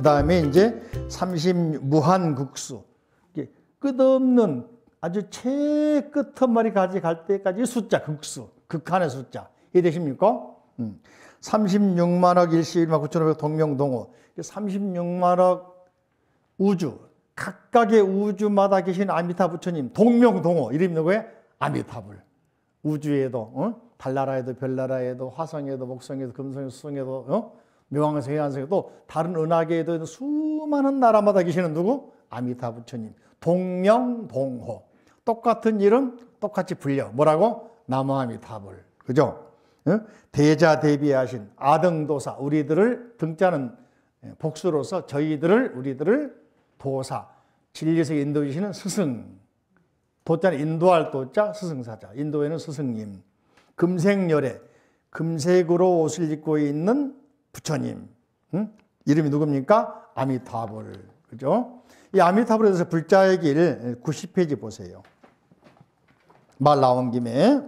그 다음에 이제 30무한국수. 끝없는 아주 끝머리까지 갈 때까지 숫자, 극수, 극한의 숫자. 이해되십니까? 36만억 11만 9,500 동명동호. 36만억 우주, 각각의 우주마다 계신 아미타 부처님, 동명동호. 이름이 누구예요? 아미타불. 우주에도, 달나라에도, 별나라에도, 화성에도, 목성에도, 금성에도, 수성에도, 묘왕성, 해안성에도, 다른 은하계에도 수많은 나라마다 계시는 누구? 아미타 부처님. 동명동호. 똑같은 이름, 똑같이 불려. 뭐라고? 나무아미타불. 그죠? 대자 대비하신 아등도사. 우리들을 등자는 복수로서 우리들을 도사. 진리에서 인도해 주시는 스승. 도자는 인도할 도자, 스승사자. 인도에는 스승님. 금색열애. 금색으로 옷을 입고 있는 부처님. 이름이 누굽니까? 아미타불. 그죠? 이 아미타불에 대해서 불자의 길 90페이지 보세요. 말 나온 김에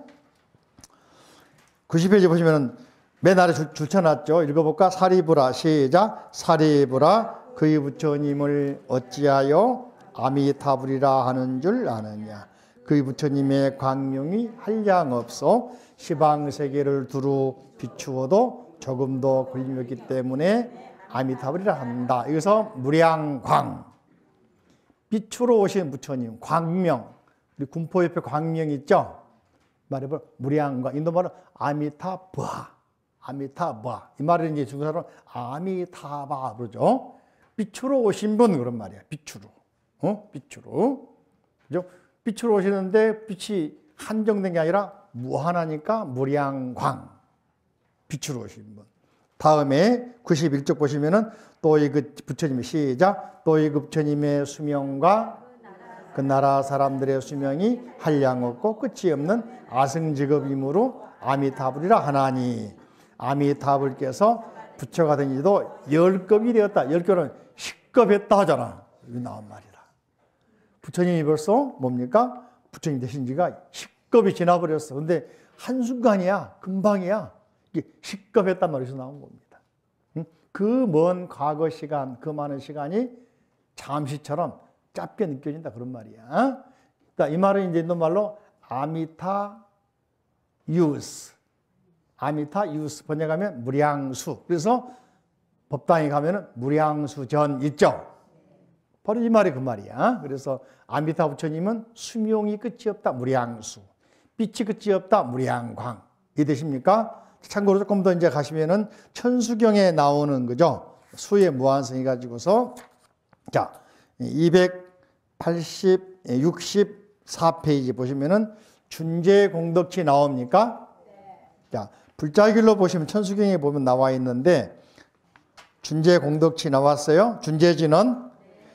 90페이지 보시면은 맨 아래 줄 쳐놨죠. 읽어볼까? 사리부라. 시작. 사리부라. 그의 부처님을 어찌하여 아미타불이라 하는 줄 아느냐. 그의 부처님의 광명이 한량없어 시방세계를 두루 비추어도 조금도 걸림없기 때문에 아미타불이라 한다. 여기서 무량광. 빛으로 오신 부처님, 광명. 우리 군포 옆에 광명 있죠? 말해보면 무량광. 인도말은 아미타바. 아미타바. 이 말을 이제 중국사람은 아미타바 그러죠. 빛으로 오신 분 그런 말이야. 빛으로. 빛으로. 그죠? 빛으로 오시는데 빛이 한정된 게 아니라 무한하니까 무량광. 빛으로 오신 분. 다음에 91쪽 보시면은 또 이 그 부처님의 시작. 또 이 그 부처님의 수명과 그 나라 사람들의 수명이 한량없고 끝이 없는 아승직업이므로 아미타불이라 하나니. 아미타불께서 부처가 된 지도 10급이 되었다. 10급은 10급 했다 하잖아. 여기 나온 말이라. 부처님이 벌써 뭡니까? 부처님 되신 지가 10급이 지나버렸어. 근데 한순간이야. 금방이야. 이게 10급 했단 말에서 나온 겁니다. 그 먼 과거 시간, 그 많은 시간이 잠시처럼 짧게 느껴진다. 그런 말이야. 이 말은 이제 인도말로 아미타 유스. 아미타 유스. 번역하면 무량수. 그래서 법당에 가면은 무량수전 있죠. 바로 이 말이 그 말이야. 그래서 아미타 부처님은 수명이 끝이 없다. 무량수. 빛이 끝이 없다. 무량광. 이해되십니까? 참고로 조금 더 이제 가시면은 천수경에 나오는 거죠. 수의 무한성이 가지고서 자, 64페이지 보시면은 준제공덕치 나옵니까? 자, 불자길로 보시면 천수경에 보면 나와 있는데 준제공덕치 나왔어요. 준제지는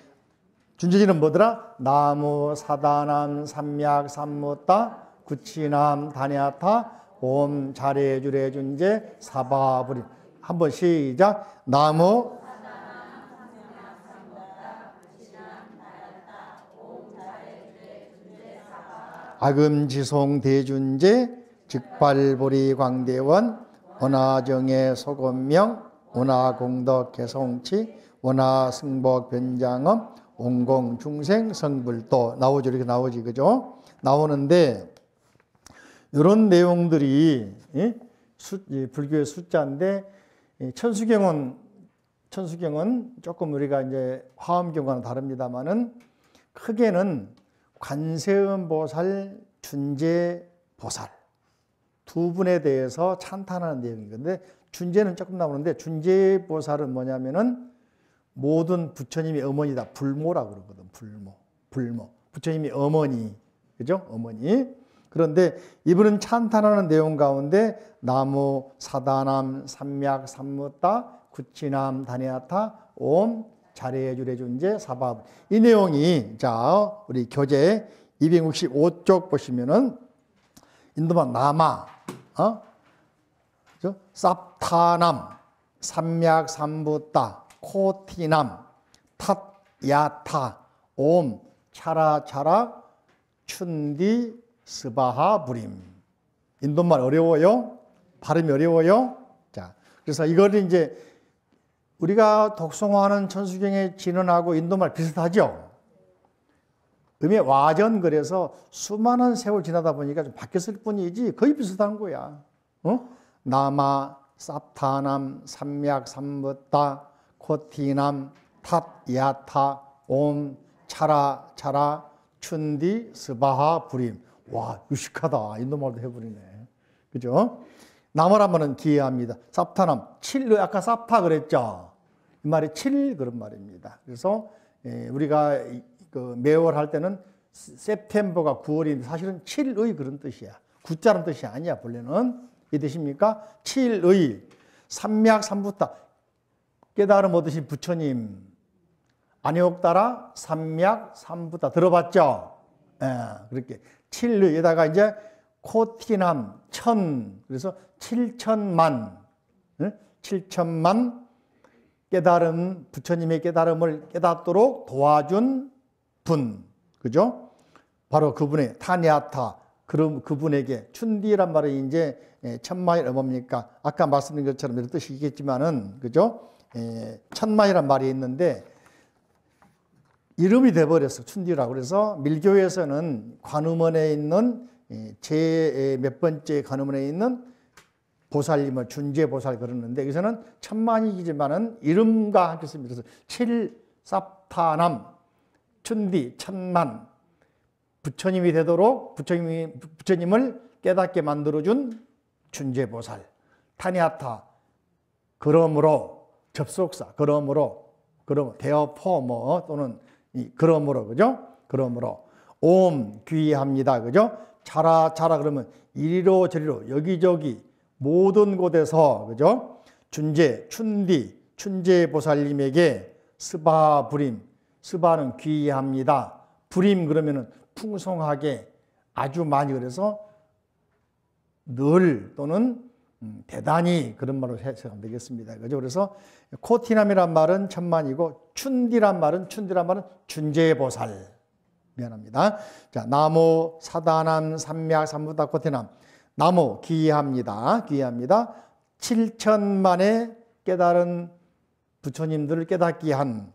뭐더라? 나무, 사다남, 삼약, 삼무따, 구치남, 다냐타, 옴, 자례, 주례, 준제, 사바불임. 한번 시작. 나무, 아금지송 대준제, 즉발보리 광대원, 원화정의 소건명, 원화공덕 개송치, 원화승복 변장엄, 온공중생 성불도 나오죠. 이렇게 나오지. 그죠? 나오는데 이런 내용들이 불교의 숫자인데 천수경은 조금 우리가 이제 화엄경과는 다릅니다만은 크게는 관세음보살, 준제보살 두 분에 대해서 찬탄하는 내용이건데 준제는 조금 나오는데 준제보살은 뭐냐면은 모든 부처님의 어머니다. 불모라고 그러거든. 불모. 부처님이 어머니. 그죠? 어머니. 그런데 이분은 찬탄하는 내용 가운데 나무, 사다남, 삼약, 삼무따, 구치남, 다니아타, 옴, 자례, 주례, 준제, 사밥. 이 내용이 자 우리 교재 265쪽 보시면은 인도만 나마, 쌉타남, 삼약, 삼부따, 코티남, 탓야타, 옴, 차라차라, 춘디, 스바하 부림. 인도말 어려워요? 발음이 어려워요? 자, 그래서 이거를 이제 우리가 독송화하는 천수경의 진언하고 인도말 비슷하죠? 음의 와전 그래서 수많은 세월 지나다 보니까 좀 바뀌었을 뿐이지 거의 비슷한 거야. 나마, 삽타남, 삼약, 삼붓다, 코티남, 탑, 야타, 옴, 차라, 차라, 춘디, 스바하, 부림. 와, 유식하다. 인도말도 해버리네. 그죠? 나머란 말은 기해합니다. 삽타남, 7, 아까 삽타 그랬죠? 이 말이 7 그런 말입니다. 그래서 우리가 그 매월 할 때는 세프템버가 9월인데 사실은 7의 그런 뜻이야. 구자는 뜻이 아니야, 본래는. 이해되십니까? 7의, 삼약, 삼부타. 깨달음 얻으신 부처님. 안욕 따라 삼약, 삼부타. 들어봤죠? 그렇게. 7의에다가 이제 코티남, 천. 그래서 7천만. 7천만 깨달음, 부처님의 깨달음을 깨닫도록 도와준 분. 그죠? 바로 그분의 타냐타. 그분에게 춘디란 말이 이제 천만이란 뭡니까? 아까 말씀드린 것처럼 이런 뜻이 있겠지만은, 그죠? 천만이란 말이 있는데, 이름이 돼버렸어. 춘디라고. 그래서 밀교에서는 관음원에 있는 제 몇 번째 관음원에 있는 보살님을 준제보살 그러는데 여기서는 천만이지만은 이름과 함께 씁니다. 그래서 칠삽타남 춘디 천만 부처님이 되도록 부처님을 깨닫게 만들어준 준제보살 타니아타 그러므로 접속사 그러므로 대어포 뭐 또는 그러므로 그죠? 그러므로 옴 귀합니다. 그죠? 자라 그러면 이리로 저리로 여기저기 모든 곳에서 그죠? 춘제 보살님에게 스바 부림 스바는 귀합니다. 부림 그러면은 풍성하게 아주 많이 그래서 늘 또는 대단히 그런 말로 해석하면 되겠습니다. 그죠? 그래서 코티남이란 말은 천만이고 춘디란 말은 준제보살. 미안합니다. 자, 나무 사다남 삼약 삼부다 코티남. 나무 귀합니다. 7천만의 깨달은 부처님들을 깨닫게 한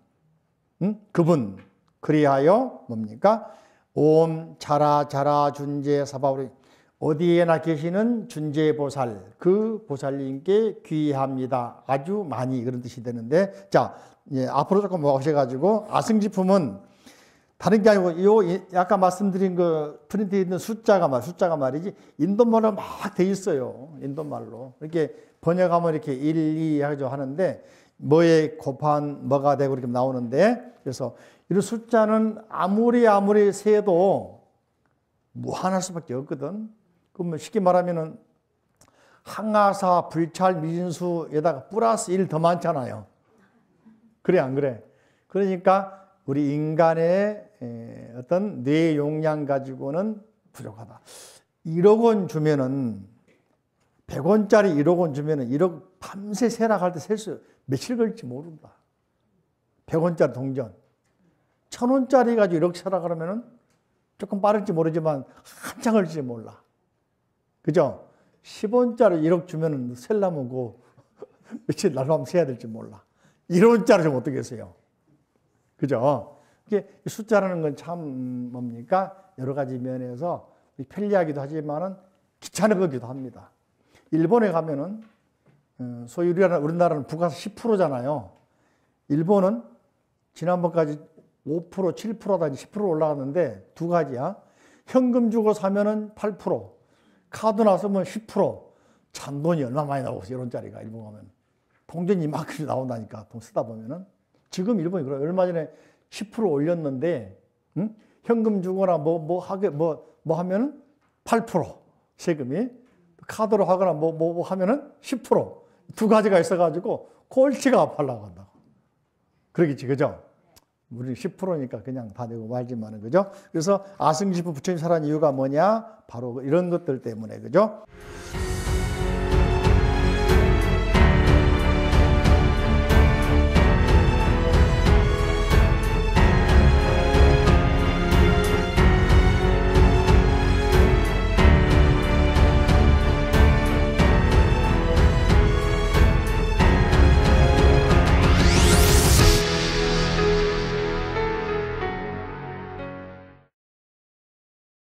그분. 그리하여 뭡니까? 옴 자라 준제 사바우리 어디에나 계시는 준제보살 그 보살님께 귀합니다. 아주 많이 그런 뜻이 되는데 자 앞으로 조금 오셔가지고 아승지품은 다른 게 아니고 아까 말씀드린 그 프린트에 있는 숫자가 말이지 인도말로 막 돼 있어요. 인도말로 이렇게 번역하면 이렇게 1, 2 하는데 뭐에 곱한 뭐가 되고 이렇게 나오는데 그래서 이런 숫자는 아무리 세도 무한할 수밖에 없거든. 그러면 쉽게 말하면은 항하사 불찰 미진수에다가 플러스 1 더 많잖아요. 그래 안 그래? 그러니까 우리 인간의 어떤 뇌 용량 가지고는 부족하다. 1억 원 주면은 100원짜리 1억 원 주면은 1억 밤새 세락할 때 셀 수 며칠 걸릴지 모른다. 100원짜리 동전. 1000원짜리 가지고 1억 세락을 하면은 조금 빠를지 모르지만 한참 걸릴지 몰라. 그죠? 10원짜리 1억 주면은 셀라면 그 며칠 날밤 세야 될지 몰라. 1원짜리 좀 어떻게 세요? 그죠? 이게 숫자라는 건 참 뭡니까? 여러 가지 면에서 편리하기도 하지만은 귀찮은 거기도 합니다. 일본에 가면은 소위 우리나라는 부가세 10%잖아요. 일본은 지난번까지 5%, 7%다 10% 올라갔는데 두 가지야. 현금 주고 사면은 8%, 카드 나서면 10%. 잔돈이 얼마 많이 나오고 1원짜리가 일본 가면 동전이 이만큼 나온다니까 돈 쓰다 보면은. 지금 일본이 그래요. 얼마 전에 10% 올렸는데 현금 주거나 뭐 하면은 8% 세금이 카드로 하거나 뭐 하면은 10%두 가지가 있어가지고 골치가 아파라고 한다고. 그러겠지, 그죠? 우리 10%니까 그냥 다 내고 말지만은 그죠? 그래서 아승지품 부처님 살아난 이유가 뭐냐? 바로 이런 것들 때문에 그죠?